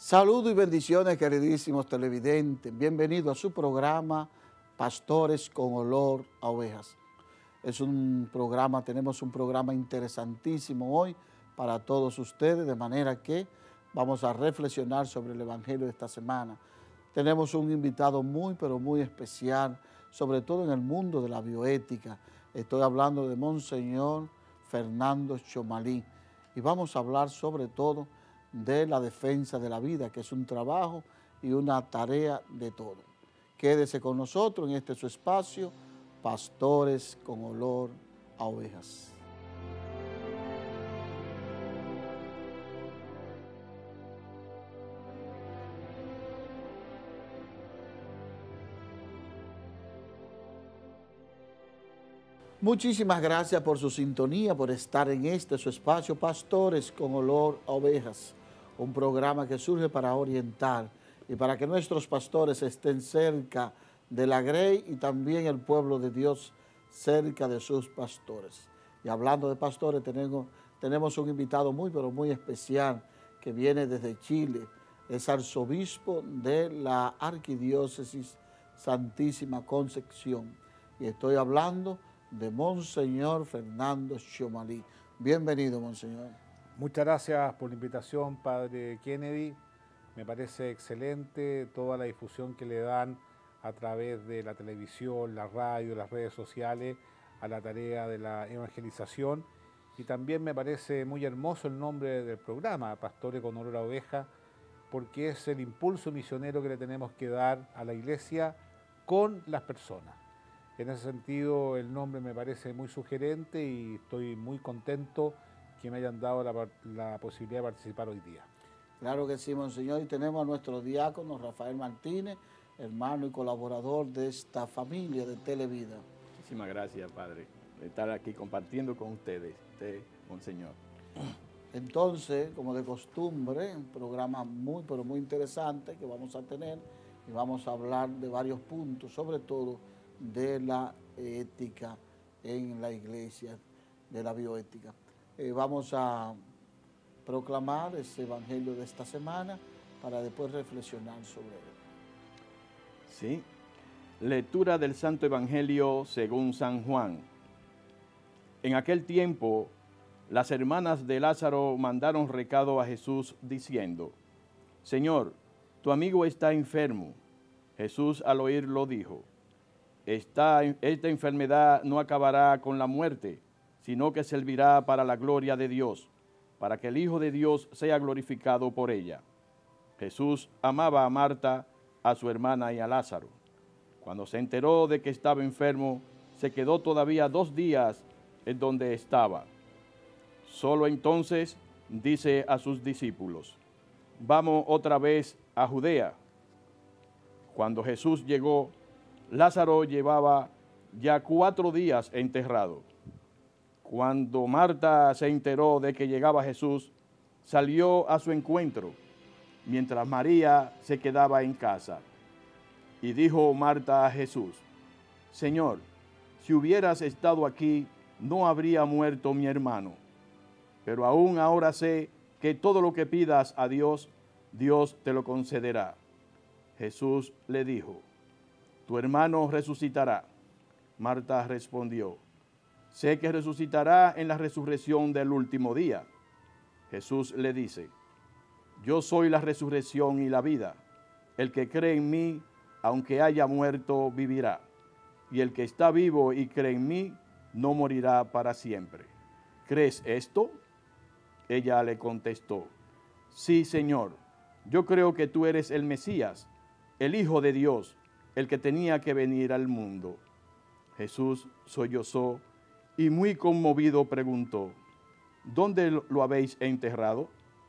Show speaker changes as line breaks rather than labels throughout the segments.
Saludos y bendiciones, queridísimos televidentes. Bienvenidos a su programa Pastores con Olor a Ovejas. Tenemos un programa interesantísimo hoy para todos ustedes, de manera que vamos a reflexionar sobre el Evangelio de esta semana. Tenemos un invitado muy, pero muy especial, sobre todo en el mundo de la bioética. Estoy hablando de Monseñor Fernando Chomalí y vamos a hablar sobre todo de la defensa de la vida, que es un trabajo y una tarea de todo. Quédese con nosotros en este su espacio, Pastores con Olor a Ovejas. Muchísimas gracias por su sintonía, por estar en este su espacio, Pastores con Olor a Ovejas, un programa que surge para orientar y para que nuestros pastores estén cerca de la grey y también el pueblo de Dios cerca de sus pastores. Y hablando de pastores, tenemos un invitado muy, pero muy especial que viene desde Chile, es arzobispo de la Arquidiócesis Santísima Concepción. Y estoy hablando de Monseñor Fernando Chomalí. Bienvenido, Monseñor.
Muchas gracias por la invitación, Padre Kennedy. Me parece excelente toda la difusión que le dan a través de la televisión, la radio, las redes sociales a la tarea de la evangelización. Y también me parece muy hermoso el nombre del programa, Pastores con Olor a Oveja, porque es el impulso misionero que le tenemos que dar a la Iglesia con las personas. En ese sentido, el nombre me parece muy sugerente y estoy muy contento que me hayan dado la posibilidad de participar hoy día.
Claro que sí, Monseñor, y tenemos a nuestro diácono Rafael Martínez, hermano y colaborador de esta familia de Televida.
Muchísimas gracias, Padre, de estar aquí compartiendo con ustedes, Monseñor.
Entonces, como de costumbre, un programa muy, pero muy interesante que vamos a tener y vamos a hablar de varios puntos, sobre todo de la ética en la iglesia, de la bioética. Vamos a proclamar ese evangelio de esta semana para después reflexionar sobre él.
Sí. Lectura del Santo Evangelio según San Juan. En aquel tiempo, las hermanas de Lázaro mandaron recado a Jesús diciendo: Señor, tu amigo está enfermo. Jesús al oírlo dijo: Esta enfermedad no acabará con la muerte, sino que servirá para la gloria de Dios, para que el Hijo de Dios sea glorificado por ella. Jesús amaba a Marta, a su hermana y a Lázaro. Cuando se enteró de que estaba enfermo, se quedó todavía 2 días en donde estaba. Solo entonces dice a sus discípulos: Vamos otra vez a Judea. Cuando Jesús llegó, Lázaro llevaba ya 4 días enterrado. Cuando Marta se enteró de que llegaba Jesús, salió a su encuentro, mientras María se quedaba en casa. Y dijo Marta a Jesús: Señor, si hubieras estado aquí, no habría muerto mi hermano. Pero aún ahora sé que todo lo que pidas a Dios, Dios te lo concederá. Jesús le dijo: Tu hermano resucitará. Marta respondió: Sé que resucitará en la resurrección del último día. Jesús le dice: Yo soy la resurrección y la vida. El que cree en mí, aunque haya muerto, vivirá. Y el que está vivo y cree en mí, no morirá para siempre. ¿Crees esto? Ella le contestó: Sí, Señor. Yo creo que tú eres el Mesías, el Hijo de Dios, el que tenía que venir al mundo. Jesús sollozó y muy conmovido preguntó: ¿Dónde lo habéis enterrado?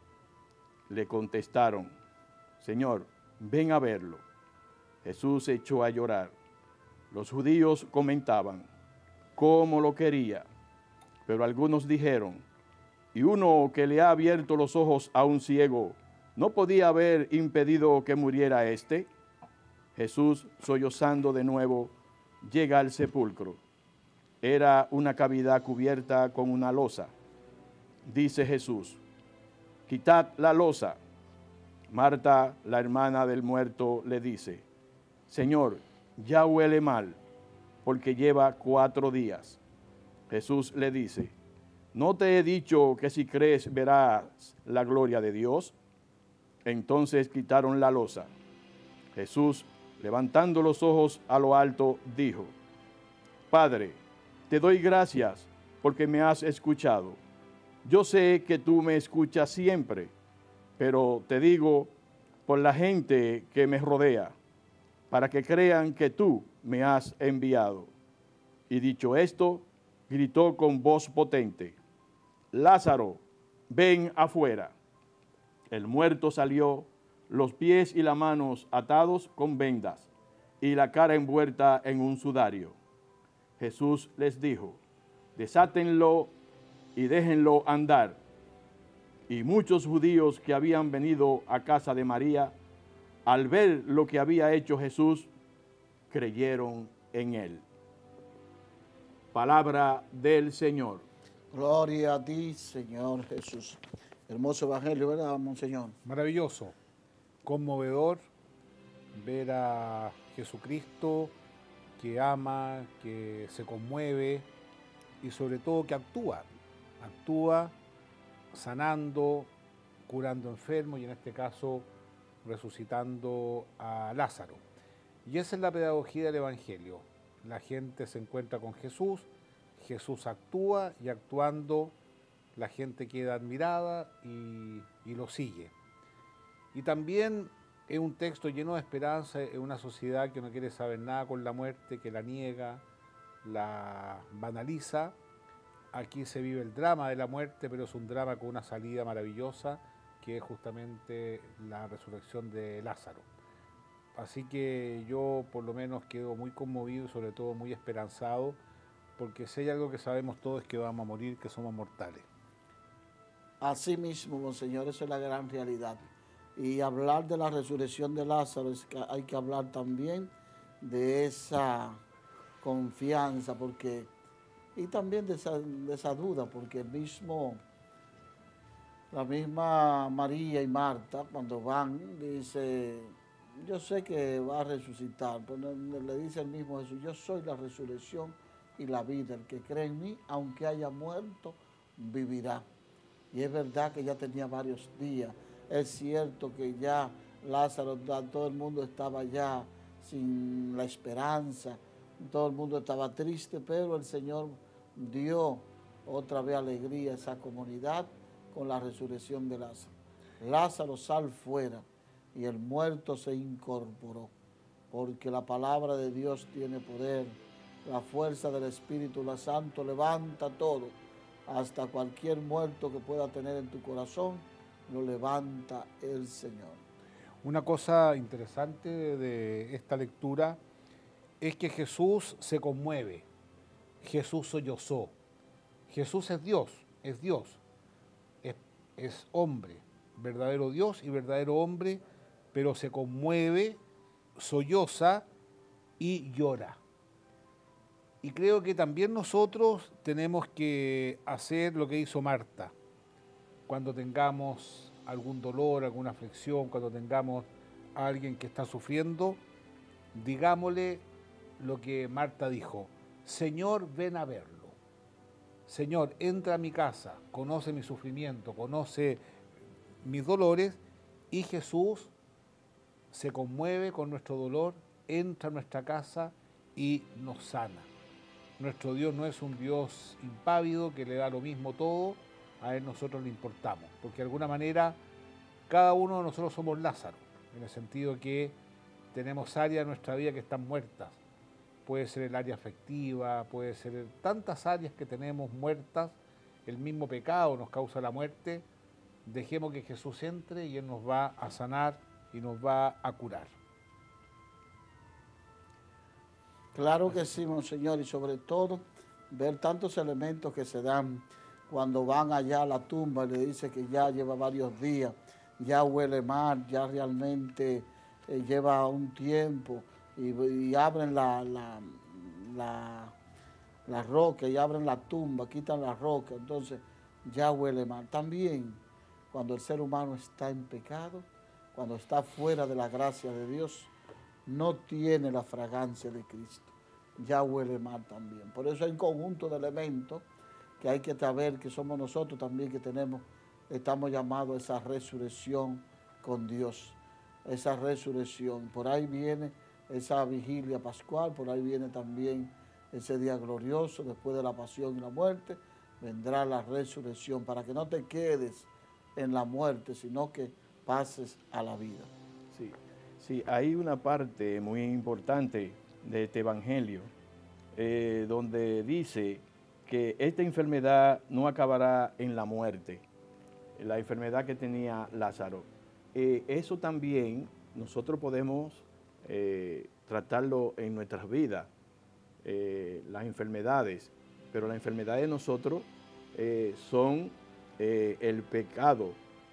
Le contestaron: Señor, ven a verlo. Jesús se echó a llorar. Los judíos comentaban cómo lo quería, pero algunos dijeron: ¿Y uno que le ha abierto los ojos a un ciego, no podía haber impedido que muriera éste? Jesús, sollozando de nuevo, llega al sepulcro. Era una cavidad cubierta con una losa. Dice Jesús: Quitad la losa. Marta, la hermana del muerto, le dice, Señor, ya huele mal, porque lleva 4 días. Jesús le dice, ¿no te he dicho que si crees verás la gloria de Dios? Entonces quitaron la losa. Jesús, levantando los ojos a lo alto, dijo, Padre, te doy gracias porque me has escuchado. Yo sé que tú me escuchas siempre, pero te digo por la gente que me rodea, para que crean que tú me has enviado. Y dicho esto, gritó con voz potente, Lázaro, ven afuera. El muerto salió, los pies y las manos atados con vendas y la cara envuelta en un sudario. Jesús les dijo, desátenlo y déjenlo andar. Y muchos judíos que habían venido a casa de María, al ver lo que había hecho Jesús, creyeron en él. Palabra del Señor.
Gloria a ti, Señor Jesús. Hermoso evangelio, ¿verdad, Monseñor?
Maravilloso, conmovedor ver a Jesucristo que ama, que se conmueve y sobre todo que actúa sanando, curando enfermos y en este caso resucitando a Lázaro. Y esa es la pedagogía del Evangelio. La gente se encuentra con Jesús, Jesús actúa y actuando la gente queda admirada y lo sigue. Y también es un texto lleno de esperanza en una sociedad que no quiere saber nada con la muerte, que la niega, la banaliza. Aquí se vive el drama de la muerte, pero es un drama con una salida maravillosa, que es justamente la resurrección de Lázaro. Así que yo por lo menos quedo muy conmovido y sobre todo muy esperanzado, porque si hay algo que sabemos todos es que vamos a morir, que somos mortales.
Así mismo, Monseñor, esa es la gran realidad. Y hablar de la resurrección de Lázaro, hay que hablar también de esa confianza, porque y también de esa duda, porque la misma María y Marta, cuando van, dice, yo sé que va a resucitar, pero le dice el mismo Jesús, yo soy la resurrección y la vida, el que cree en mí, aunque haya muerto, vivirá. Y es verdad que ya tenía varios días, es cierto que ya Lázaro, todo el mundo estaba ya sin la esperanza, todo el mundo estaba triste, pero el Señor dio otra vez alegría a esa comunidad con la resurrección de Lázaro. Lázaro, sal fuera, y el muerto se incorporó, porque la palabra de Dios tiene poder, la fuerza del Espíritu Santo levanta todo, hasta cualquier muerto que pueda tener en tu corazón, lo levanta el Señor.
Una cosa interesante de esta lectura es que Jesús se conmueve, Jesús sollozó. Jesús es Dios, es hombre, verdadero Dios y verdadero hombre, pero se conmueve, solloza y llora. Y creo que también nosotros tenemos que hacer lo que hizo Marta. Cuando tengamos algún dolor, alguna aflicción, cuando tengamos a alguien que está sufriendo, digámosle lo que Marta dijo, Señor, ven a verlo. Señor, entra a mi casa, conoce mi sufrimiento, conoce mis dolores, y Jesús se conmueve con nuestro dolor, entra a nuestra casa y nos sana. Nuestro Dios no es un Dios impávido que le da lo mismo todo, a Él nosotros le importamos, porque de alguna manera cada uno de nosotros somos Lázaro, en el sentido que tenemos áreas de nuestra vida que están muertas. Puede ser el área afectiva, puede ser tantas áreas que tenemos muertas, el mismo pecado nos causa la muerte. Dejemos que Jesús entre y Él nos va a sanar y nos va a curar.
Claro que sí, Monseñor, y sobre todo ver tantos elementos que se dan cuando van allá a la tumba y le dice que ya lleva varios días, ya huele mal, ya realmente lleva un tiempo, y abren la roca, y abren la tumba, quitan la roca, entonces ya huele mal. También cuando el ser humano está en pecado, cuando está fuera de la gracia de Dios, no tiene la fragancia de Cristo. Ya huele mal también. Por eso hay un conjunto de elementos que hay que saber que somos nosotros también que estamos llamados a esa resurrección con Dios. Esa resurrección. Por ahí viene esa vigilia pascual, por ahí viene también ese día glorioso, después de la pasión y la muerte, vendrá la resurrección, para que no te quedes en la muerte, sino que pases a la vida.
Sí, sí, hay una parte muy importante de este evangelio, donde dice que esta enfermedad no acabará en la muerte, la enfermedad que tenía Lázaro. Eso también nosotros podemos tratarlo en nuestras vidas, las enfermedades, pero las enfermedades de nosotros son el pecado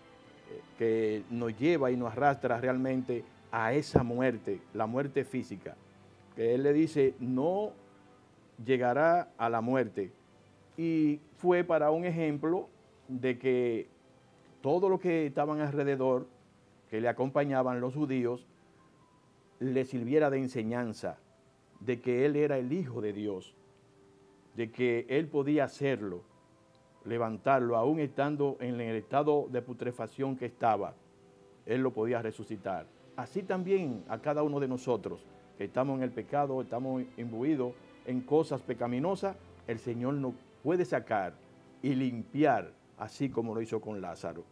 que nos lleva y nos arrastra realmente a esa muerte, la muerte física. Que él le dice, no llegará a la muerte. Y fue para un ejemplo de que todos los que estaban alrededor, que le acompañaban los judíos, le sirviera de enseñanza de que él era el Hijo de Dios, de que él podía hacerlo, levantarlo, aún estando en el estado de putrefacción que estaba, él lo podía resucitar. Así también a cada uno de nosotros, que estamos en el pecado, estamos imbuidos en cosas pecaminosas, el Señor nos puede sacar y limpiar, así como lo hizo con Lázaro.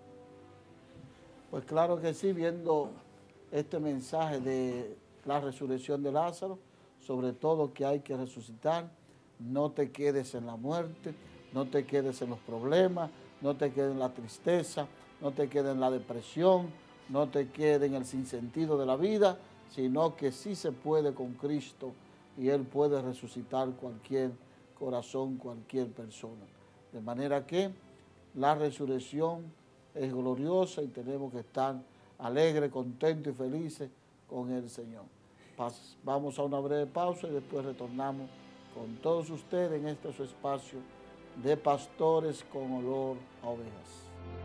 Pues claro que sí, viendo este mensaje de la resurrección de Lázaro, sobre todo que hay que resucitar, no te quedes en la muerte, no te quedes en los problemas, no te quedes en la tristeza, no te quedes en la depresión, no te quedes en el sinsentido de la vida, sino que sí se puede con Cristo y Él puede resucitar cualquier corazón, cualquier persona. De manera que la resurrección es gloriosa y tenemos que estar alegres, contentos y felices con el Señor. Vamos a una breve pausa y después retornamos con todos ustedes en este su espacio de pastores con olor a ovejas.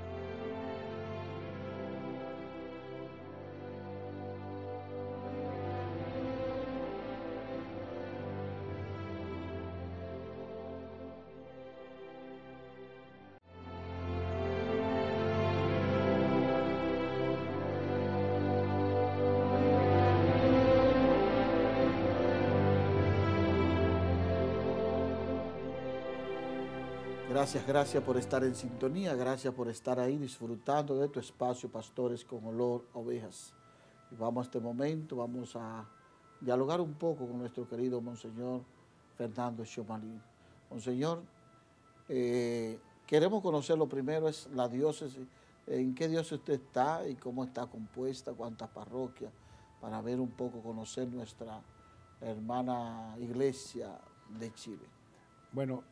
Gracias por estar en sintonía, gracias por estar ahí disfrutando de tu espacio, pastores con olor a ovejas. Y vamos a este momento, vamos a dialogar un poco con nuestro querido Monseñor Fernando Chomalí. Monseñor, queremos conocer lo primero, es la diócesis, en qué diócesis usted está y cómo está compuesta, cuántas parroquias, para ver un poco, conocer nuestra hermana iglesia de Chile.
Bueno,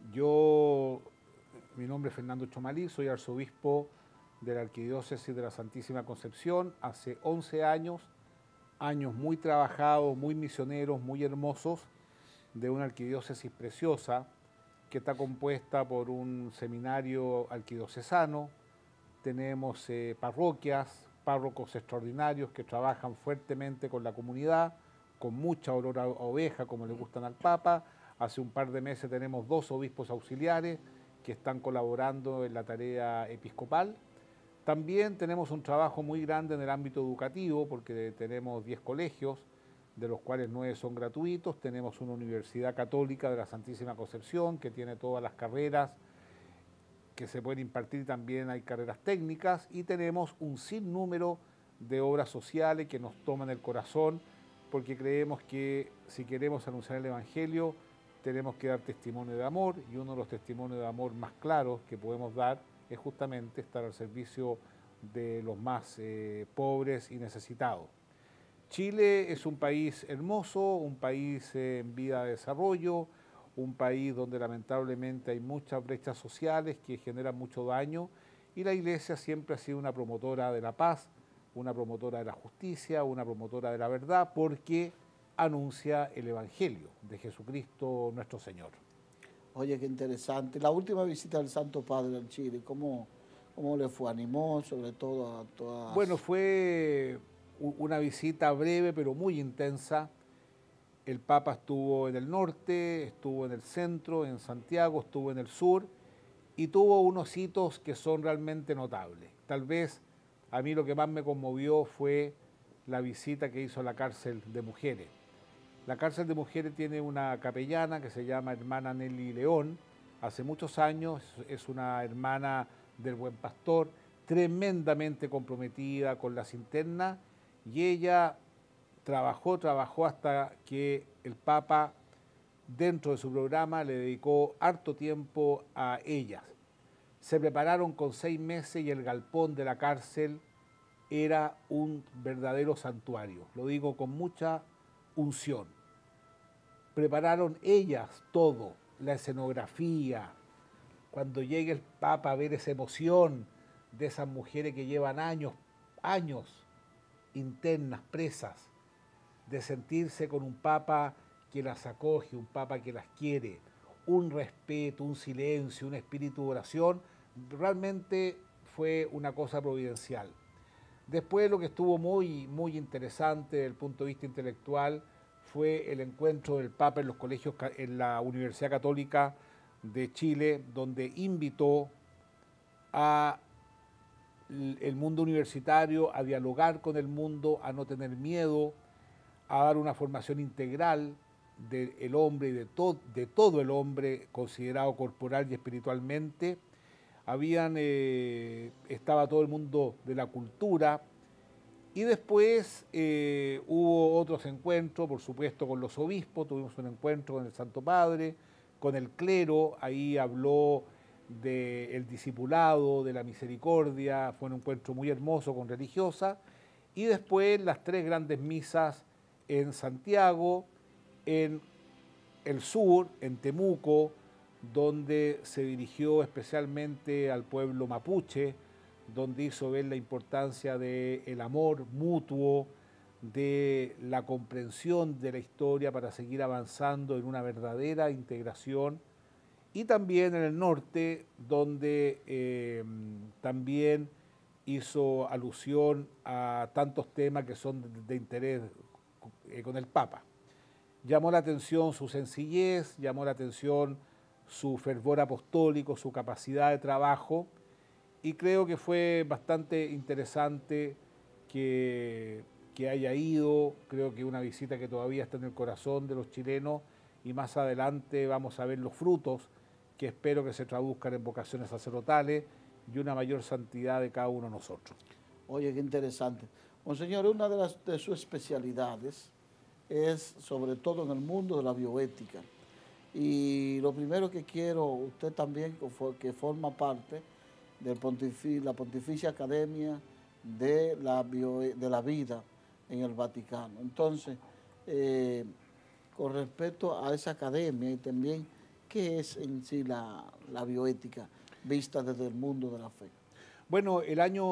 mi nombre es Fernando Chomalí, soy arzobispo de la Arquidiócesis de la Santísima Concepción. Hace 11 años muy trabajados, muy misioneros, muy hermosos, de una arquidiócesis preciosa que está compuesta por un seminario arquidiocesano. Tenemos parroquias, párrocos extraordinarios que trabajan fuertemente con la comunidad, con mucha olor a oveja, como le gustan al Papa. Hace un par de meses tenemos 2 obispos auxiliares que están colaborando en la tarea episcopal. También tenemos un trabajo muy grande en el ámbito educativo, porque tenemos 10 colegios, de los cuales 9 son gratuitos. Tenemos una universidad católica de la Santísima Concepción, que tiene todas las carreras que se pueden impartir, también hay carreras técnicas, y tenemos un sinnúmero de obras sociales que nos toman el corazón, porque creemos que si queremos anunciar el Evangelio, tenemos que dar testimonio de amor, y uno de los testimonios de amor más claros que podemos dar es justamente estar al servicio de los más pobres y necesitados. Chile es un país hermoso, un país en vía de desarrollo, un país donde lamentablemente hay muchas brechas sociales que generan mucho daño, y la Iglesia siempre ha sido una promotora de la paz, una promotora de la justicia, una promotora de la verdad, porque anuncia el Evangelio de Jesucristo nuestro Señor.
Oye, qué interesante. La última visita del Santo Padre en Chile, ¿cómo ¿Cómo le fue? ¿Animó sobre todo a todas?
Bueno, fue una visita breve pero muy intensa. El Papa estuvo en el norte, estuvo en el centro, en Santiago, estuvo en el sur y tuvo unos hitos que son realmente notables. Tal vez a mí lo que más me conmovió fue la visita que hizo a la cárcel de mujeres. La cárcel de mujeres tiene una capellana que se llama hermana Nelly León. Hace muchos años es una hermana del Buen Pastor, tremendamente comprometida con las internas, y ella trabajó hasta que el Papa, dentro de su programa, le dedicó harto tiempo a ellas. Se prepararon con 6 meses y el galpón de la cárcel era un verdadero santuario. Lo digo con mucha unción. Prepararon ellas todo, la escenografía. Cuando llegue el Papa a ver esa emoción de esas mujeres que llevan años internas, presas, de sentirse con un Papa que las acoge, un Papa que las quiere, un respeto, un silencio, un espíritu de oración, realmente fue una cosa providencial. Después lo que estuvo muy interesante desde el punto de vista intelectual fue el encuentro del Papa en los colegios, en la Universidad Católica de Chile, donde invitó a el mundo universitario a dialogar con el mundo, a no tener miedo, a dar una formación integral del hombre y de todo el hombre considerado corporal y espiritualmente. Estaba todo el mundo de la cultura y después hubo otros encuentros, por supuesto con los obispos, tuvimos un encuentro con el Santo Padre, con el clero, ahí habló del discipulado, de la misericordia, fue un encuentro muy hermoso con religiosas, y después las 3 grandes misas en Santiago, en el sur, en Temuco, donde se dirigió especialmente al pueblo mapuche, donde hizo ver la importancia del amor mutuo, de la comprensión de la historia para seguir avanzando en una verdadera integración, y también en el norte, donde también hizo alusión a tantos temas que son de interés con el Papa. Llamó la atención su sencillez, llamó la atención su fervor apostólico, su capacidad de trabajo, y creo que fue bastante interesante que haya ido. Creo que una visita que todavía está en el corazón de los chilenos, y más adelante vamos a ver los frutos que espero que se traduzcan en vocaciones sacerdotales y una mayor santidad de cada uno de nosotros.
Oye, qué interesante. Monseñor, una de sus especialidades es sobre todo en el mundo de la bioética. Y lo primero que quiero, usted también, que forma parte de la Pontificia Academia de la Vida en el Vaticano. Entonces, con respecto a esa academia y también, ¿qué es en sí la bioética vista desde el mundo de la fe?
Bueno, el año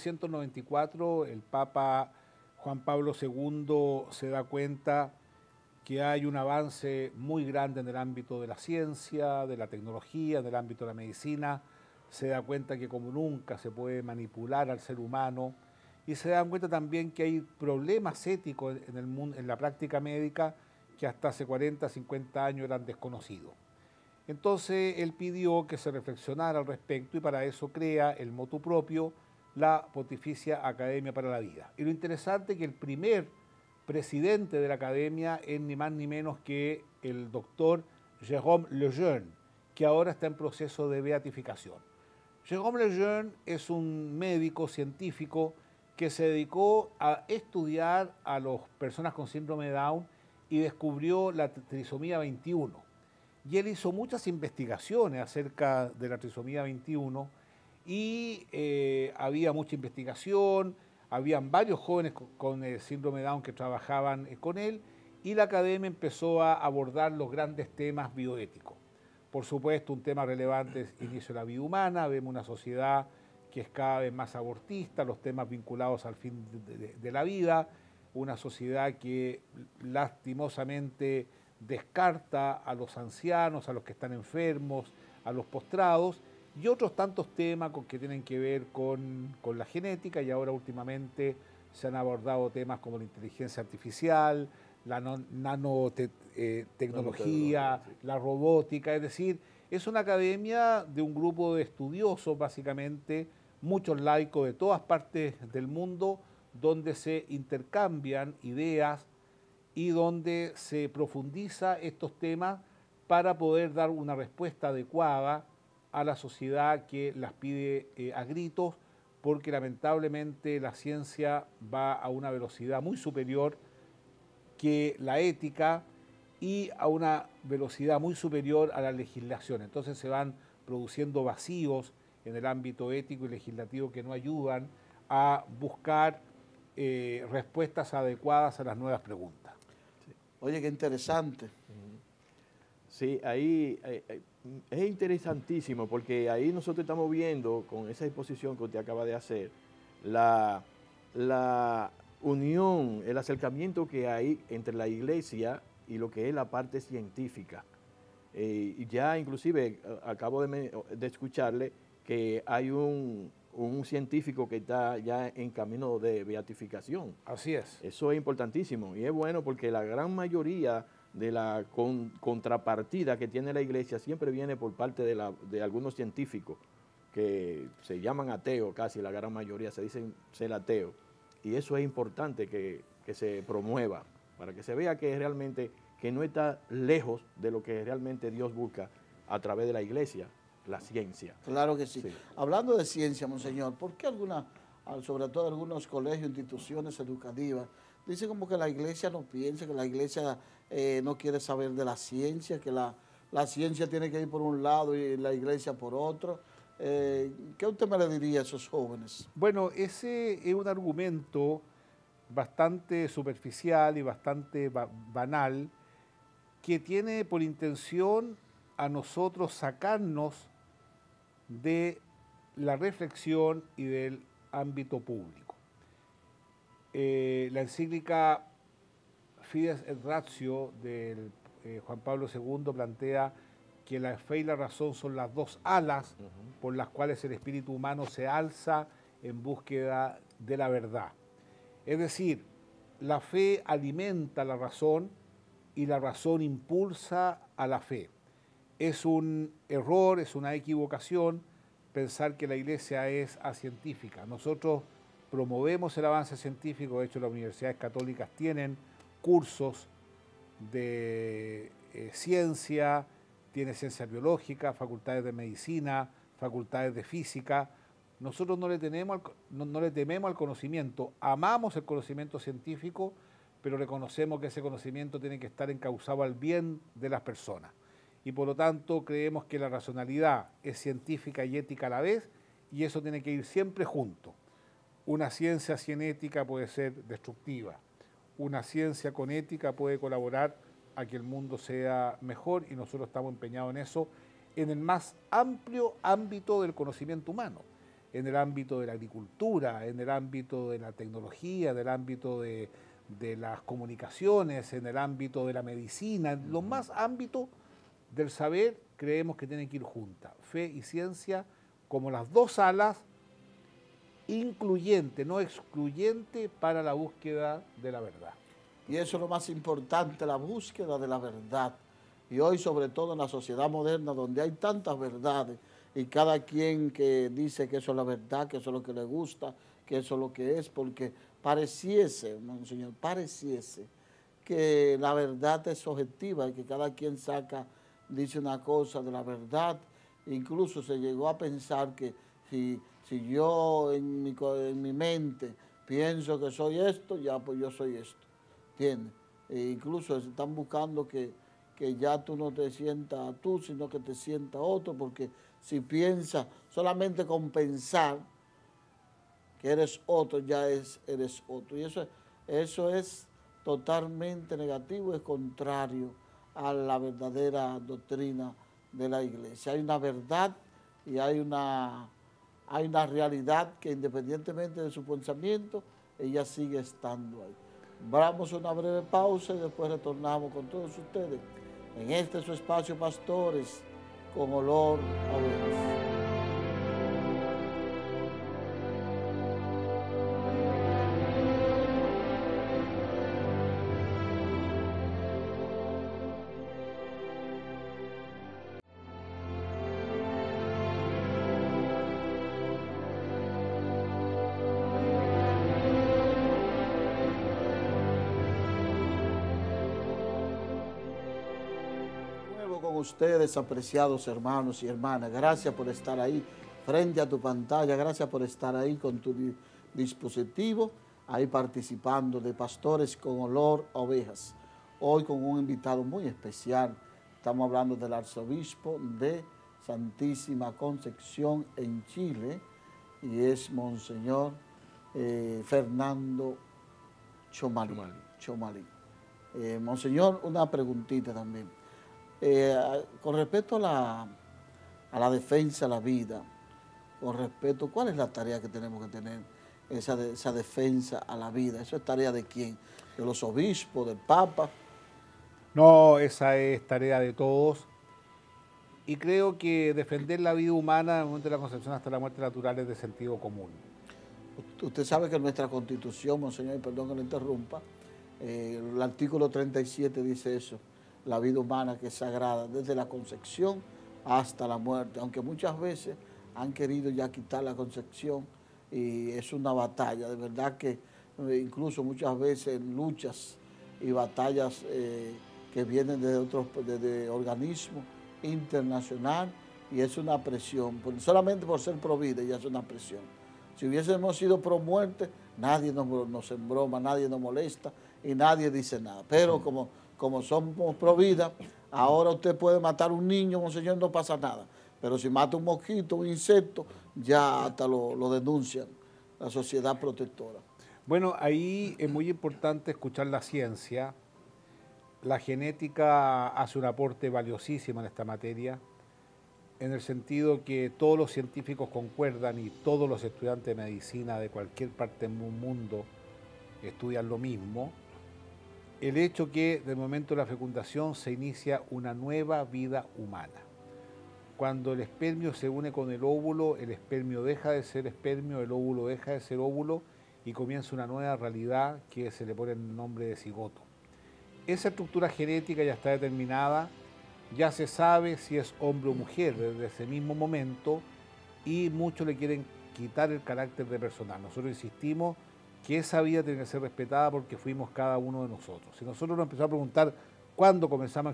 1994 el Papa Juan Pablo II se da cuenta que hay un avance muy grande en el ámbito de la ciencia, de la tecnología, en el ámbito de la medicina. Se da cuenta que como nunca se puede manipular al ser humano, y se dan cuenta también que hay problemas éticos en el mundo, en la práctica médica, que hasta hace 40, 50 años eran desconocidos. Entonces él pidió que se reflexionara al respecto, y para eso crea el motu propio, la Pontificia Academia para la Vida. Y lo interesante es que el primer presidente de la academia es ni más ni menos que el doctor Jérôme Lejeune, que ahora está en proceso de beatificación. Jérôme Lejeune es un médico científico que se dedicó a estudiar a las personas con síndrome de Down y descubrió la trisomía 21. Y él hizo muchas investigaciones acerca de la trisomía 21 y había mucha investigación, habían varios jóvenes con el síndrome de Down que trabajaban con él, y la academia empezó a abordar los grandes temas bioéticos. Por supuesto, un tema relevante es inicio de la vida humana. Vemos una sociedad que es cada vez más abortista, los temas vinculados al fin de la vida, una sociedad que lastimosamente descarta a los ancianos, a los que están enfermos, a los postrados, y otros tantos temas que tienen que ver con la genética, y ahora últimamente se han abordado temas como la inteligencia artificial, la nanotecnología, la robótica, es decir, es una academia de un grupo de estudiosos, básicamente, muchos laicos de todas partes del mundo, donde se intercambian ideas y donde se profundiza estos temas para poder dar una respuesta adecuada a la sociedad que las pide a gritos, porque lamentablemente la ciencia va a una velocidad muy superior que la ética y a una velocidad muy superior a la legislación. Entonces se van produciendo vacíos en el ámbito ético y legislativo que no ayudan a buscar respuestas adecuadas a las nuevas preguntas.
Oye, qué interesante.
Sí, ahí es interesantísimo porque ahí nosotros estamos viendo con esa exposición que usted acaba de hacer la unión, el acercamiento que hay entre la iglesia y lo que es la parte científica. Y ya inclusive acabo de escucharle que hay un científico que está ya en camino de beatificación.
Así es.
Eso es importantísimo y es bueno porque la gran mayoría de la contrapartida que tiene la iglesia siempre viene por parte de algunos científicos que se llaman ateos, casi la gran mayoría se dicen ser ateos. Y eso es importante que se promueva, para que se vea que realmente que no está lejos de lo que realmente Dios busca a través de la iglesia, la ciencia.
Claro que sí. Hablando de ciencia, monseñor, ¿por qué sobre todo algunos colegios, instituciones educativas, dicen como que la iglesia no piensa, que la iglesia no quiere saber de la ciencia, que la ciencia tiene que ir por un lado y la iglesia por otro? ¿Qué usted me le diría a esos jóvenes?
Bueno, ese es un argumento bastante superficial y bastante banal, que tiene por intención a nosotros sacarnos de la reflexión y del ámbito público. La encíclica Fides et Ratio de Juan Pablo II plantea que la fe y la razón son las dos alas por las cuales el espíritu humano se alza en búsqueda de la verdad. Es decir, la fe alimenta la razón y la razón impulsa a la fe. Es un error, es una equivocación pensar que la iglesia es acientífica. Nosotros promovemos el avance científico, de hecho las universidades católicas tienen cursos de ciencia, tiene ciencia biológica, facultades de medicina, facultades de física. Nosotros no le tememos al conocimiento, amamos el conocimiento científico, pero reconocemos que ese conocimiento tiene que estar encauzado al bien de las personas. Y por lo tanto creemos que la racionalidad es científica y ética a la vez, y eso tiene que ir siempre junto. Una ciencia sin ética puede ser destructiva. Una ciencia con ética puede colaborar a que el mundo sea mejor, y nosotros estamos empeñados en eso, en el más amplio ámbito del conocimiento humano, en el ámbito de la agricultura, en el ámbito de la tecnología, en el ámbito de las comunicaciones, en el ámbito de la medicina, en los más ámbitos del saber. Creemos que tienen que ir juntas, fe y ciencia, como las dos alas, incluyente, no excluyente, para la búsqueda de la verdad.
Y eso es lo más importante, la búsqueda de la verdad. Y hoy, sobre todo en la sociedad moderna, donde hay tantas verdades, y cada quien que dice que eso es la verdad, que eso es lo que le gusta, que eso es lo que es, porque pareciese, monseñor, pareciese que la verdad es objetiva y que cada quien dice una cosa de la verdad. Incluso se llegó a pensar que si yo en mi mente pienso que soy esto, ya pues yo soy esto, ¿entiendes? Incluso están buscando que ya tú no te sientas tú, sino que te sienta otro, porque si piensas solamente con pensar que eres otro, ya eres otro. Y eso es totalmente negativo, es contrario a la verdadera doctrina de la iglesia. Hay una verdad y hay una realidad que, independientemente de su pensamiento, ella sigue estando ahí. Vamos a una breve pausa y después retornamos con todos ustedes en este su espacio, Pastores con Olor a Ovejas. ustedes, apreciados hermanos y hermanas. Gracias por estar ahí frente a tu pantalla. Gracias por estar ahí con tu dispositivo, ahí participando de Pastores con Olor a Ovejas. Hoy con un invitado muy especial. Estamos hablando del arzobispo de Santísima Concepción en Chile, y es Monseñor Fernando Chomalí. Monseñor, una preguntita también. Con respecto a la defensa de la vida, con respecto, ¿cuál es la tarea que tenemos que tener? Esa defensa a la vida, ¿eso es tarea de quién? ¿De los obispos, del Papa?
No, esa es tarea de todos. Y creo que defender la vida humana en el momento de la concepción hasta la muerte natural es de sentido común.
Usted sabe que nuestra Constitución, Monseñor, y perdón que lo interrumpa, el artículo 37 dice eso, la vida humana que es sagrada desde la concepción hasta la muerte, aunque muchas veces han querido ya quitar la concepción y es una batalla, de verdad que incluso muchas veces luchas y batallas que vienen desde organismos internacionales, y es una presión, solamente por ser pro vida ya es una presión. Si hubiésemos sido pro muerte, nadie nos embroma, nadie nos molesta y nadie dice nada. Pero como somos pro vida, ahora usted puede matar a un niño, Monseñor, no pasa nada. Pero si mata un mosquito, un insecto, ya hasta lo denuncian la sociedad protectora.
Bueno, ahí es muy importante escuchar la ciencia. La genética hace un aporte valiosísimo en esta materia, en el sentido que todos los científicos concuerdan y todos los estudiantes de medicina de cualquier parte del mundo estudian lo mismo. El hecho que del momento de la fecundación se inicia una nueva vida humana. Cuando el espermio se une con el óvulo, el espermio deja de ser espermio, el óvulo deja de ser óvulo y comienza una nueva realidad que se le pone el nombre de cigoto. Esa estructura genética ya está determinada, ya se sabe si es hombre o mujer desde ese mismo momento, y muchos le quieren quitar el carácter de personal. Nosotros insistimos que esa vida tiene que ser respetada porque fuimos cada uno de nosotros. Si nosotros nos empezamos a preguntar cuándo comenzamos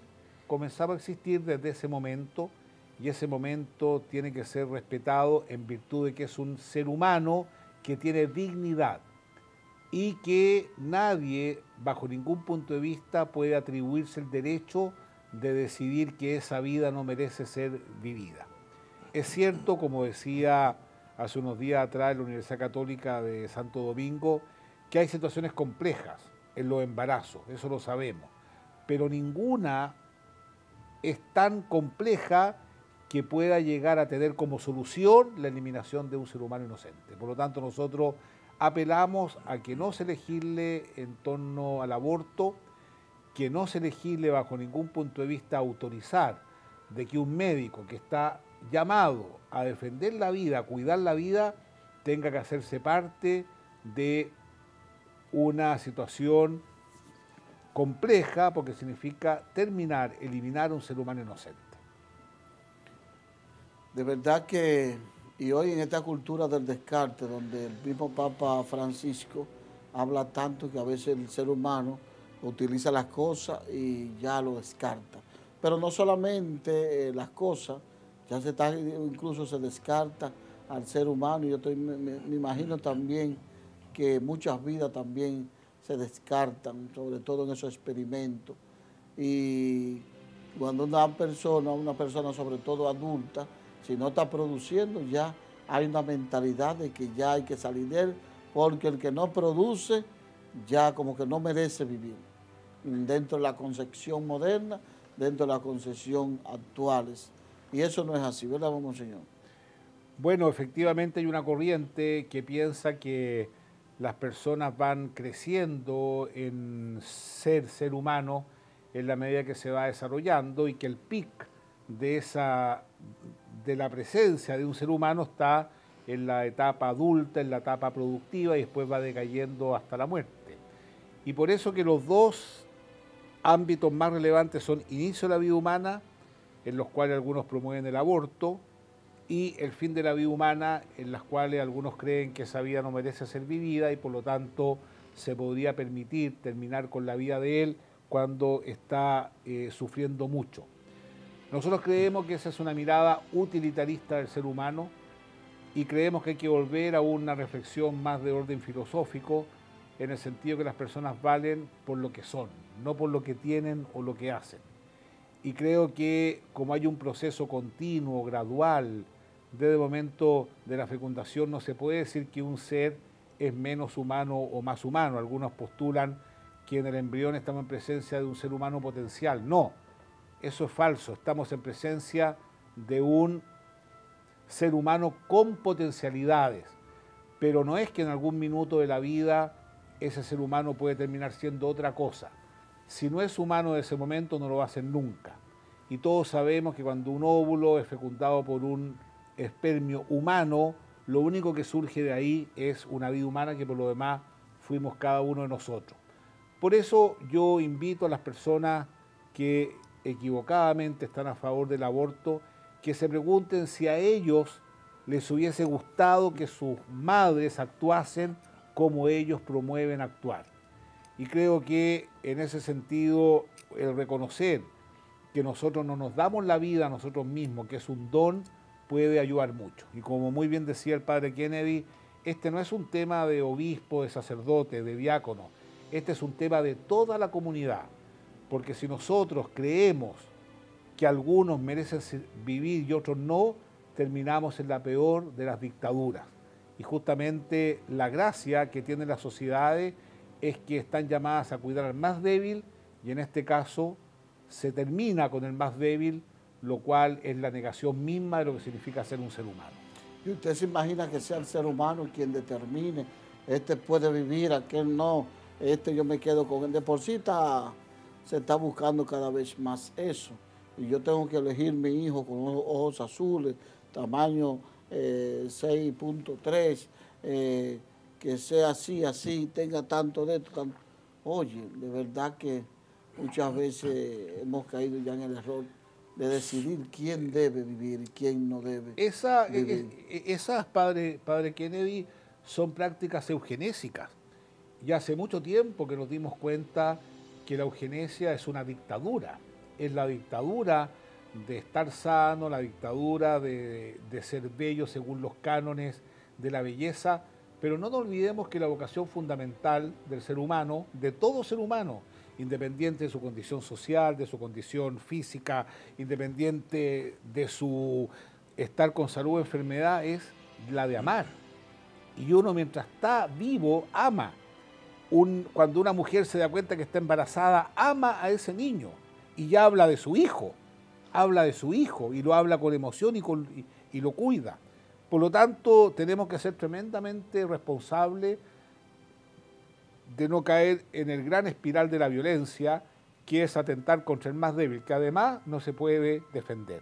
a existir desde ese momento, y ese momento tiene que ser respetado en virtud de que es un ser humano que tiene dignidad y que nadie, bajo ningún punto de vista, puede atribuirse el derecho de decidir que esa vida no merece ser vivida. Es cierto, como decía hace unos días atrás en la Universidad Católica de Santo Domingo, que hay situaciones complejas en los embarazos, eso lo sabemos, pero ninguna es tan compleja que pueda llegar a tener como solución la eliminación de un ser humano inocente. Por lo tanto, nosotros apelamos a que no se legisle en torno al aborto, que no se legisle bajo ningún punto de vista a autorizar de que un médico que está llamado a defender la vida, a cuidar la vida, tenga que hacerse parte de una situación compleja, porque significa eliminar un ser humano inocente.
De verdad que, y hoy en esta cultura del descarte, donde el mismo Papa Francisco habla tanto que a veces el ser humano utiliza las cosas y ya lo descarta. Pero no solamente las cosas, incluso se descarta al ser humano. Me imagino también que muchas vidas también se descartan, sobre todo en esos experimentos. Y cuando una persona sobre todo adulta, si no está produciendo, ya hay una mentalidad de que ya hay que salir de él, porque el que no produce ya como que no merece vivir. Dentro de la concepción moderna, dentro de la concepción actuales. Y eso no es así, ¿verdad, Monseñor?
Bueno, efectivamente hay una corriente que piensa que las personas van creciendo en ser humano en la medida que se va desarrollando, y que el pic de la presencia de un ser humano está en la etapa adulta, en la etapa productiva, y después va decayendo hasta la muerte. Y por eso que los dos ámbitos más relevantes son inicio de la vida humana, en los cuales algunos promueven el aborto, y el fin de la vida humana, en las cuales algunos creen que esa vida no merece ser vivida y por lo tanto se podría permitir terminar con la vida de él cuando está sufriendo mucho. Nosotros creemos que esa es una mirada utilitarista del ser humano y creemos que hay que volver a una reflexión más de orden filosófico, en el sentido que las personas valen por lo que son, no por lo que tienen o lo que hacen. Y creo que como hay un proceso continuo, gradual, desde el momento de la fecundación, no se puede decir que un ser es menos humano o más humano. Algunos postulan que en el embrión estamos en presencia de un ser humano potencial. No, eso es falso. Estamos en presencia de un ser humano con potencialidades, pero no es que en algún minuto de la vida ese ser humano puede terminar siendo otra cosa. Si no es humano en ese momento, no lo va a ser nunca. Y todos sabemos que cuando un óvulo es fecundado por un espermio humano, lo único que surge de ahí es una vida humana que por lo demás fuimos cada uno de nosotros. Por eso yo invito a las personas que equivocadamente están a favor del aborto, que se pregunten si a ellos les hubiese gustado que sus madres actuasen como ellos promueven actuar. Y creo que en ese sentido el reconocer que nosotros no nos damos la vida a nosotros mismos, que es un don, puede ayudar mucho. Y como muy bien decía el padre Kennedy, este no es un tema de obispo, de sacerdote, de diácono, este es un tema de toda la comunidad, porque si nosotros creemos que algunos merecen vivir y otros no, terminamos en la peor de las dictaduras. Y justamente la gracia que tienen las sociedades es que están llamadas a cuidar al más débil, y en este caso se termina con el más débil, lo cual es la negación misma de lo que significa ser un ser humano.
¿Y usted se imagina que sea el ser humano quien determine, este puede vivir, aquel no, este yo me quedo con él? De por sí se está buscando cada vez más eso. Y yo tengo que elegir mi hijo con ojos azules, tamaño 6.3, que sea así, tenga tanto de esto. Oye, de verdad que muchas veces hemos caído ya en el error de decidir quién debe vivir y quién no debe vivir.
Esas, padre Kennedy, son prácticas eugenésicas. Ya hace mucho tiempo que nos dimos cuenta que la eugenesia es una dictadura. Es la dictadura de estar sano, la dictadura de ser bello según los cánones de la belleza, pero no nos olvidemos que la vocación fundamental del ser humano, de todo ser humano, independiente de su condición social, de su condición física, independiente de su estar con salud o enfermedad, es la de amar. Y uno mientras está vivo, ama. Cuando una mujer se da cuenta que está embarazada, ama a ese niño y ya habla de su hijo y lo habla con emoción y lo cuida. Por lo tanto, tenemos que ser tremendamente responsables de no caer en el gran espiral de la violencia, que es atentar contra el más débil, que además no se puede defender.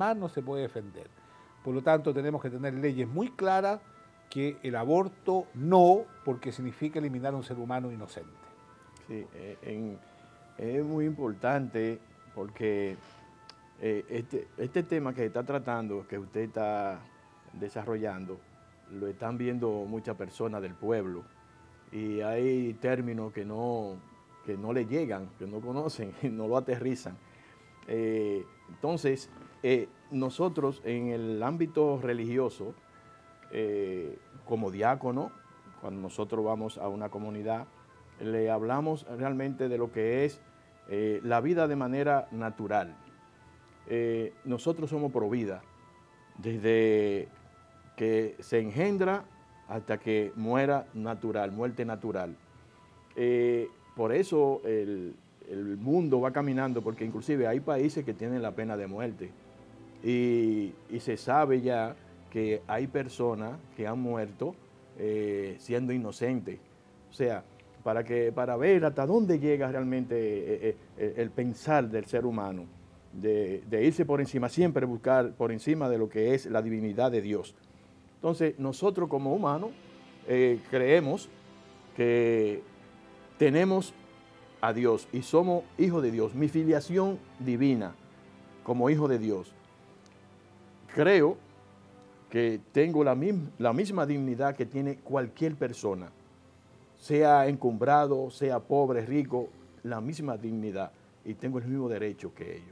Por lo tanto, tenemos que tener leyes muy claras que el aborto no, porque significa eliminar a un ser humano inocente.
Sí, es muy importante porque este tema que está tratando, que usted está desarrollando, lo están viendo muchas personas del pueblo y hay términos que no le llegan, que no conocen, no lo aterrizan. Entonces, nosotros en el ámbito religioso, como diácono, cuando nosotros vamos a una comunidad, le hablamos realmente de lo que es la vida de manera natural. Nosotros somos pro vida, desde que se engendra hasta que muera natural, muerte natural. Por eso el mundo va caminando, porque inclusive hay países que tienen la pena de muerte y se sabe ya que hay personas que han muerto siendo inocentes. O sea, para ver hasta dónde llega realmente el pensar del ser humano, de irse por encima, siempre buscar por encima de lo que es la divinidad de Dios. Entonces, nosotros como humanos creemos que tenemos a Dios y somos hijos de Dios. Mi filiación divina como hijo de Dios. Creo que tengo la misma dignidad que tiene cualquier persona, sea encumbrado, sea pobre, rico, la misma dignidad, y tengo el mismo derecho que ellos.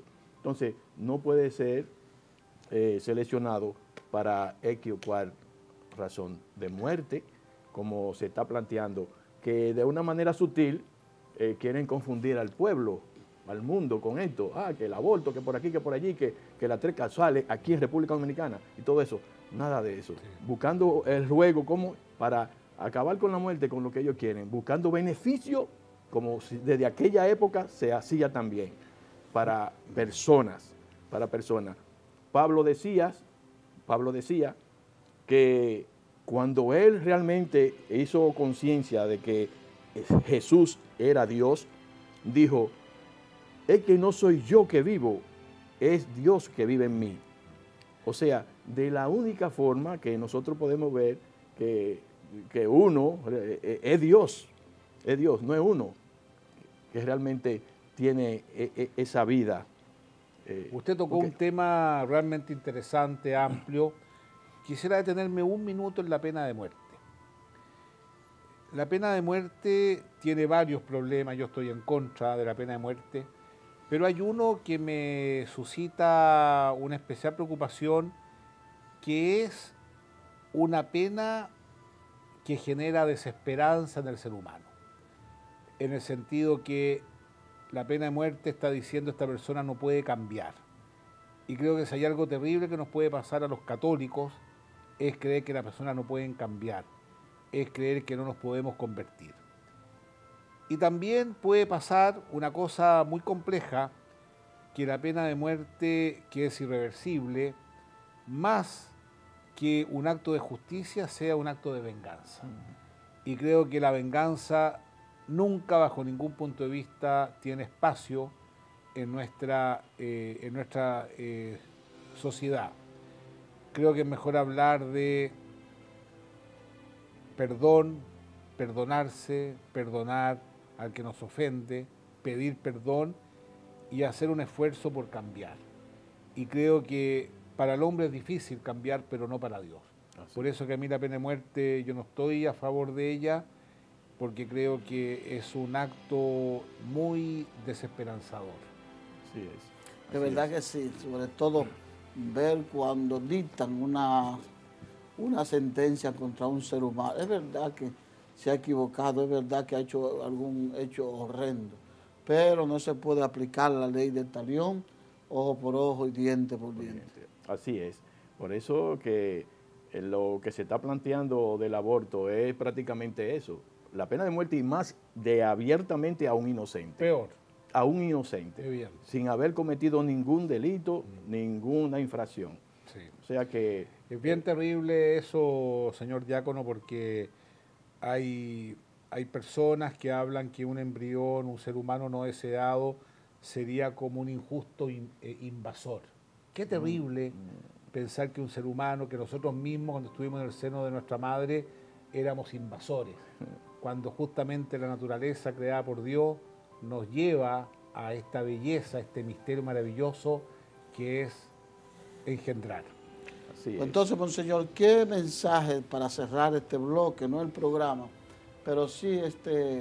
Entonces, no puede ser seleccionado para X o cual razón de muerte, como se está planteando, que de una manera sutil quieren confundir al pueblo, al mundo con esto, que el aborto, que por aquí, que por allí, que las 3 causales aquí en República Dominicana y todo eso. Nada de eso. Sí. Buscando el ruego como para acabar con la muerte, con lo que ellos quieren, buscando beneficio, como si desde aquella época se hacía también, para personas, Pablo decía que cuando él realmente hizo conciencia de que Jesús era Dios, dijo, es que no soy yo que vivo, es Dios que vive en mí. O sea, de la única forma que nosotros podemos ver que uno es Dios, no es uno que realmente tiene esa vida.
Usted tocó un tema realmente interesante, amplio. Quisiera detenerme un minuto en la pena de muerte. La pena de muerte tiene varios problemas, yo estoy en contra de la pena de muerte, pero hay uno que me suscita una especial preocupación, que es una pena que genera desesperanza en el ser humano, en el sentido que la pena de muerte está diciendo esta persona no puede cambiar. Y creo que si hay algo terrible que nos puede pasar a los católicos es creer que las personas no pueden cambiar, es creer que no nos podemos convertir. Y también puede pasar una cosa muy compleja, que la pena de muerte, que es irreversible, más que un acto de justicia, sea un acto de venganza. Y creo que la venganza nunca, bajo ningún punto de vista, tiene espacio en nuestra sociedad. Creo que es mejor hablar de perdón, perdonarse, perdonar al que nos ofende, pedir perdón y hacer un esfuerzo por cambiar. Y creo que para el hombre es difícil cambiar, pero no para Dios. Por eso que a mí la pena de muerte, yo no estoy a favor de ella, porque creo que es un acto muy desesperanzador.
Así es. De verdad que sí, sobre todo ver cuando dictan una sentencia contra un ser humano. Es verdad que se ha equivocado, es verdad que ha hecho algún hecho horrendo, pero no se puede aplicar la ley del talión, ojo por ojo y diente por diente.
Así es. Por eso que lo que se está planteando del aborto es prácticamente eso. La pena de muerte y más de abiertamente a un inocente.
Peor.
A un inocente.
Bien.
Sin haber cometido ningún delito, ninguna infracción.
Sí.
O sea que...
Es bien terrible eso, señor diácono, porque hay personas que hablan que un embrión, un ser humano no deseado, sería como un injusto invasor. Qué terrible pensar que un ser humano, que nosotros mismos cuando estuvimos en el seno de nuestra madre, éramos invasores. Cuando justamente la naturaleza creada por Dios nos lleva a esta belleza, a este misterio maravilloso que es engendrar.
Así es. Entonces, monseñor, ¿qué mensaje para cerrar este bloque, no el programa, pero sí este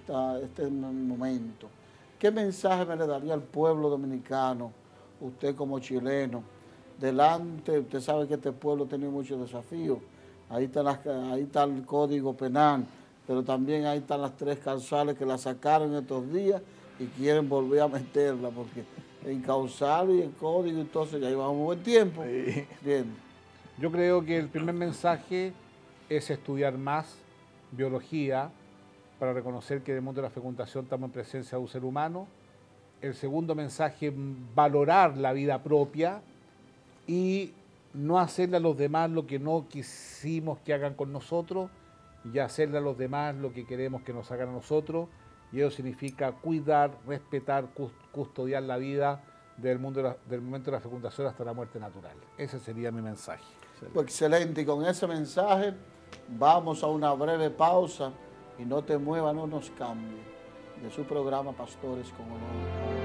momento? ¿Qué mensaje me le daría al pueblo dominicano, usted como chileno? Delante, usted sabe que este pueblo ha tenido muchos desafíos. Ahí está el Código Penal, pero también ahí están las 3 causales que la sacaron estos días y quieren volver a meterla, porque en causal y en código, entonces ya llevamos un buen tiempo.
Sí.
Bien.
Yo creo que el primer mensaje es estudiar más biología para reconocer que en el mundo de la fecundación estamos en presencia de un ser humano. El segundo mensaje, valorar la vida propia y no hacerle a los demás lo que no quisimos que hagan con nosotros y hacerle a los demás lo que queremos que nos hagan a nosotros. Y eso significa cuidar, respetar, custodiar la vida del momento de la fecundación hasta la muerte natural. Ese sería mi mensaje.
Pues excelente, y con ese mensaje vamos a una breve pausa y no te muevas, no nos cambie, de su programa Pastores con Honor.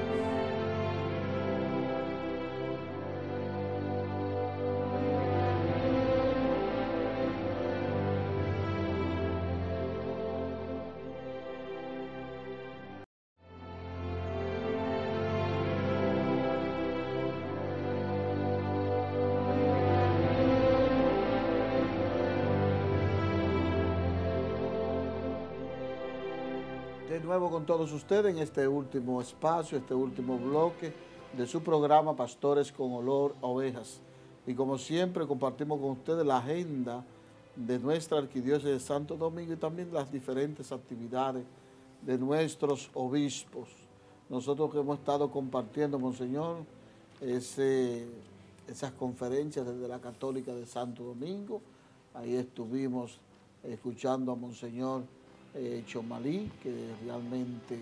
De nuevo con todos ustedes en este último espacio, este último bloque de su programa Pastores con Olor a Ovejas. Y como siempre compartimos con ustedes la agenda de nuestra Arquidiócesis de Santo Domingo y también las diferentes actividades de nuestros obispos. Nosotros que hemos estado compartiendo, Monseñor, esas conferencias desde la Católica de Santo Domingo. Ahí estuvimos escuchando a Monseñor Chomalí, que realmente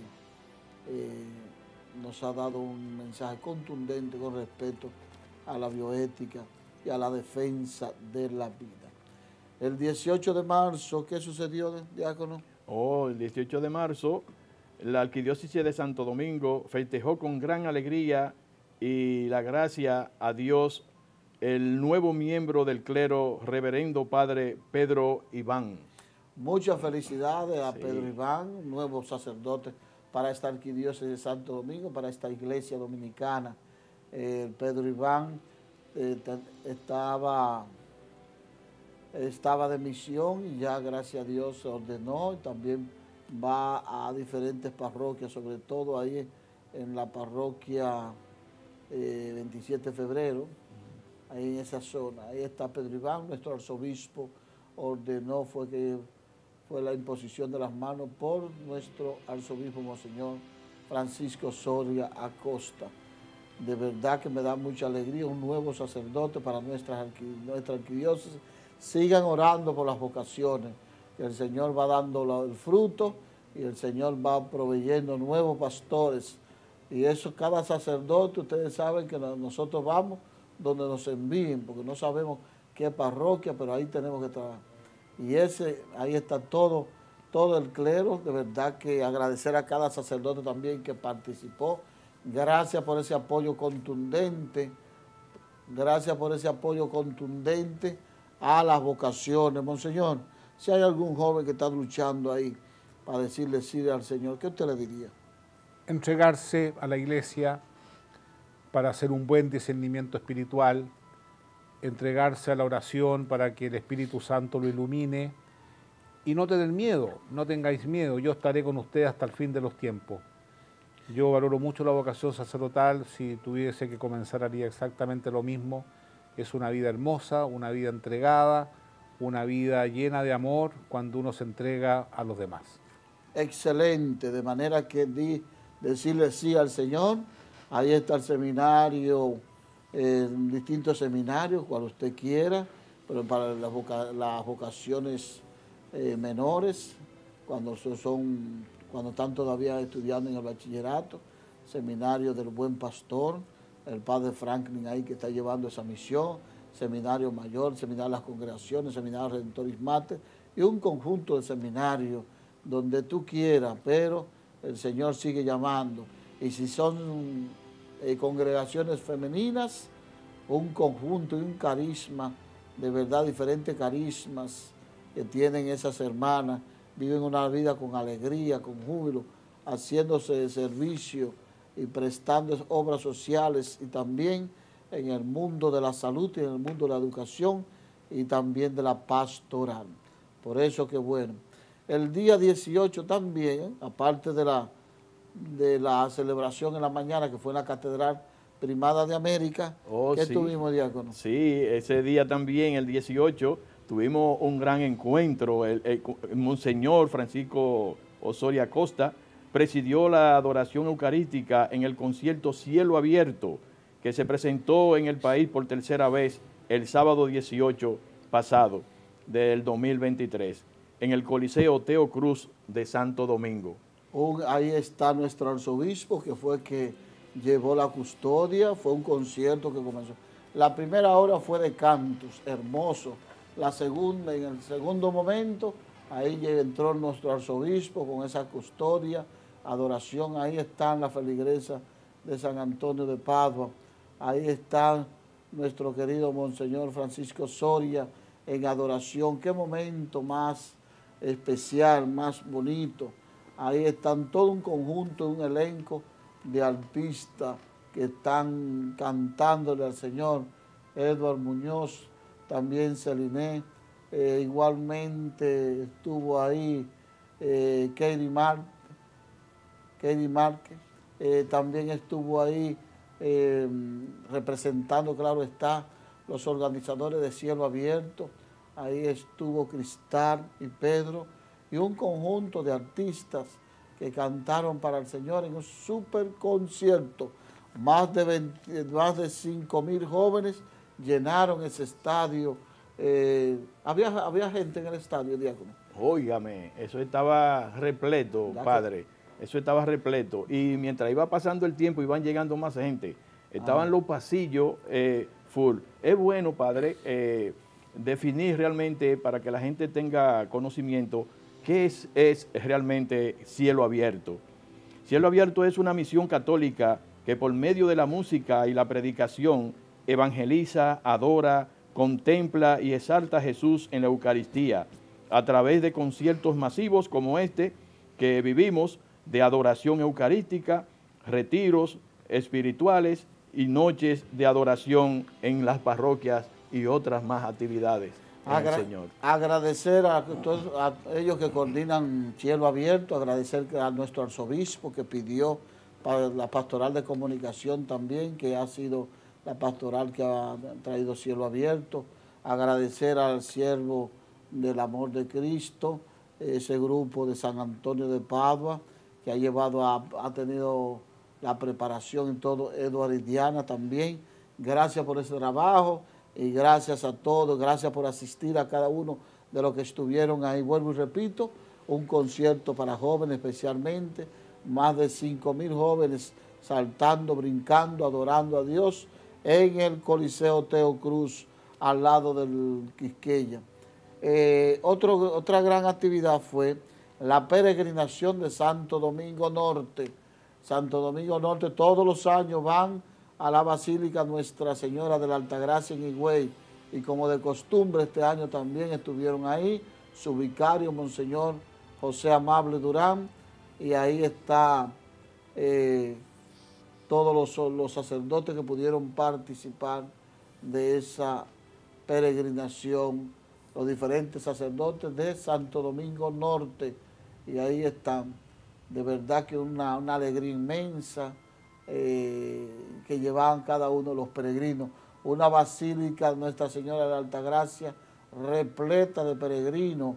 nos ha dado un mensaje contundente con respecto a la bioética y a la defensa de la vida. El 18 de marzo, ¿qué sucedió, diácono?
El 18 de marzo, la Arquidiócesis de Santo Domingo festejó con gran alegría y la gracia a Dios el nuevo miembro del clero, reverendo padre Pedro Iván.
Muchas felicidades a Pedro Iván, nuevo sacerdote para esta Arquidiócesis de Santo Domingo, para esta iglesia dominicana. Pedro Iván estaba de misión y ya gracias a Dios se ordenó y también va a diferentes parroquias, sobre todo ahí en la parroquia 27 de febrero, ahí en esa zona. Ahí está Pedro Iván, nuestro arzobispo ordenó, fue la imposición de las manos por nuestro arzobispo Monseñor Francisco Soria Acosta. De verdad que me da mucha alegría, un nuevo sacerdote para nuestra arquidiócesis. Sigan orando por las vocaciones, que el Señor va dando el fruto y el Señor va proveyendo nuevos pastores. Y eso, cada sacerdote, ustedes saben que nosotros vamos donde nos envíen, porque no sabemos qué parroquia, pero ahí tenemos que trabajar. Y ahí está todo el clero, de verdad que agradecer a cada sacerdote también que participó. Gracias por ese apoyo contundente, a las vocaciones. Monseñor, si hay algún joven que está luchando ahí para decirle sí al Señor, ¿qué usted le diría?
Entregarse a la iglesia para hacer un buen discernimiento espiritual, entregarse a la oración para que el Espíritu Santo lo ilumine y no tener miedo, no tengáis miedo, yo estaré con ustedes hasta el fin de los tiempos. Yo valoro mucho la vocación sacerdotal, si tuviese que comenzar haría exactamente lo mismo. Es una vida hermosa, una vida entregada, una vida llena de amor cuando uno se entrega a los demás.
Excelente, de manera que decirle sí al Señor. Ahí está el seminario, distintos seminarios, cual usted quiera, pero para las vocaciones menores, cuando están todavía estudiando en el bachillerato, seminario del Buen Pastor, el padre Franklin ahí que está llevando esa misión, seminario mayor, seminario de las congregaciones, seminario Redentoris Mater, y un conjunto de seminarios donde tú quieras, pero el Señor sigue llamando. Y si son congregaciones femeninas, un conjunto y un carisma, de verdad diferentes carismas que tienen esas hermanas, viven una vida con alegría, con júbilo, haciéndose de servicio y prestando obras sociales y también en el mundo de la salud y en el mundo de la educación y también de la pastoral. Por eso que bueno, el día 18 también, aparte de la celebración en la mañana que fue en la Catedral Primada de América, ¿qué tuvimos, diácono?
Sí, ese día también, el 18, tuvimos un gran encuentro. El Monseñor Francisco Osorio Acosta presidió la adoración eucarística en el concierto Cielo Abierto, que se presentó en el país por tercera vez el sábado 18 pasado del 2023, en el Coliseo Teo Cruz de Santo Domingo.
Ahí está nuestro arzobispo, que fue que llevó la custodia, fue un concierto que comenzó. La primera hora fue de cantos, hermoso. La segunda, en el segundo momento, ahí entró nuestro arzobispo con esa custodia, adoración. Ahí están las feligresas de San Antonio de Padua. Ahí está nuestro querido Monseñor Francisco Soria en adoración. Qué momento más especial, más bonito. Ahí están todo un conjunto, un elenco de artistas que están cantándole al Señor. Edward Muñoz, también Celiné, igualmente estuvo ahí Katie Mark, Kelly Márquez. También estuvo ahí representando, claro está, los organizadores de Cielo Abierto. Ahí estuvo Cristal y Pedro y un conjunto de artistas que cantaron para el Señor en un super concierto. Más de 5.000 jóvenes llenaron ese estadio. Había gente en el estadio, diácono.
Óigame, eso estaba repleto, padre. Eso estaba repleto. Y mientras iba pasando el tiempo, iban llegando más gente. Estaban los pasillos full. Es bueno, padre, definir realmente para que la gente tenga conocimiento qué es realmente Cielo Abierto. Cielo Abierto es una misión católica que por medio de la música y la predicación evangeliza, adora, contempla y exalta a Jesús en la Eucaristía a través de conciertos masivos como este que vivimos, de adoración eucarística, retiros espirituales y noches de adoración en las parroquias y otras más actividades en el Señor.
Agradecer a ellos que coordinan Cielo Abierto, agradecer a nuestro arzobispo que pidió para la pastoral de comunicación también, que ha sido la pastoral que ha traído Cielo Abierto, agradecer al siervo del amor de Cristo, ese grupo de San Antonio de Padua, que ha tenido la preparación en todo, Eduardo y Diana también. Gracias por ese trabajo y gracias a todos, gracias por asistir a cada uno de los que estuvieron ahí. Vuelvo y repito, un concierto para jóvenes especialmente, más de 5.000 jóvenes saltando, brincando, adorando a Dios en el Coliseo Teo Cruz, al lado del Quisqueya. Otra gran actividad fue la peregrinación de Santo Domingo Norte. Santo Domingo Norte todos los años van a la Basílica Nuestra Señora de la Altagracia en Higüey, y como de costumbre este año también estuvieron ahí su vicario, Monseñor José Amable Durán, y ahí está todos los sacerdotes que pudieron participar de esa peregrinación, los diferentes sacerdotes de Santo Domingo Norte, y ahí están. De verdad que una alegría inmensa que llevaban cada uno de los peregrinos. Una basílica de Nuestra Señora de la Altagracia repleta de peregrinos,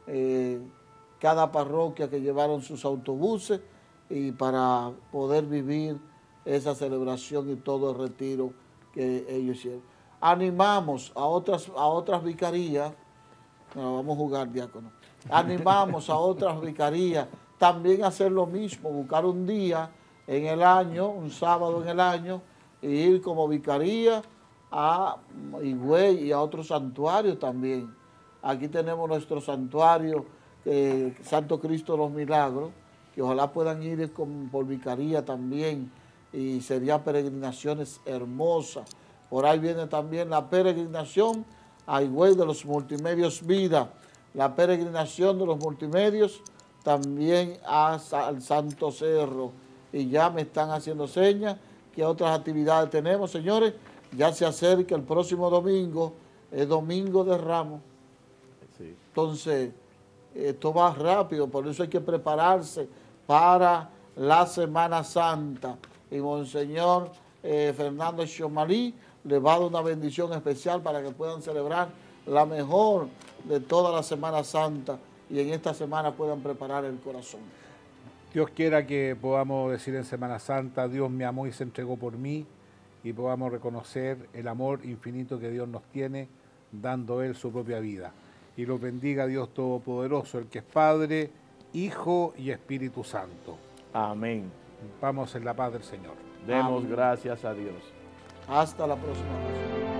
cada parroquia que llevaron sus autobuses y para poder vivir esa celebración y todo el retiro que ellos hicieron. Animamos a otras vicarías, no, vamos a jugar, diácono, animamos a otras vicarías también a hacer lo mismo, buscar un día en el año, un sábado en el año, e ir como vicaría a Higüey y a otros santuarios también. Aquí tenemos nuestro santuario, Santo Cristo de los Milagros, que ojalá puedan ir por vicaría también, y serían peregrinaciones hermosas. Por ahí viene también la peregrinación a Higüey de los Multimedios Vida, la peregrinación de los multimedios también al Santo Cerro, y ya me están haciendo señas que otras actividades tenemos, señores. Ya se acerca el próximo domingo, el Domingo de Ramos. Sí. Entonces, esto va rápido, por eso hay que prepararse para la Semana Santa. Y Monseñor Fernando Xomalí le va a dar una bendición especial para que puedan celebrar la mejor de toda la Semana Santa y en esta semana puedan preparar el corazón.
Dios quiera que podamos decir en Semana Santa, Dios me amó y se entregó por mí, y podamos reconocer el amor infinito que Dios nos tiene, dando Él su propia vida. Y los bendiga Dios Todopoderoso, el que es Padre, Hijo y Espíritu Santo.
Amén.
Vamos en la paz del Señor.
Demos gracias a Dios.
Hasta la próxima ocasión.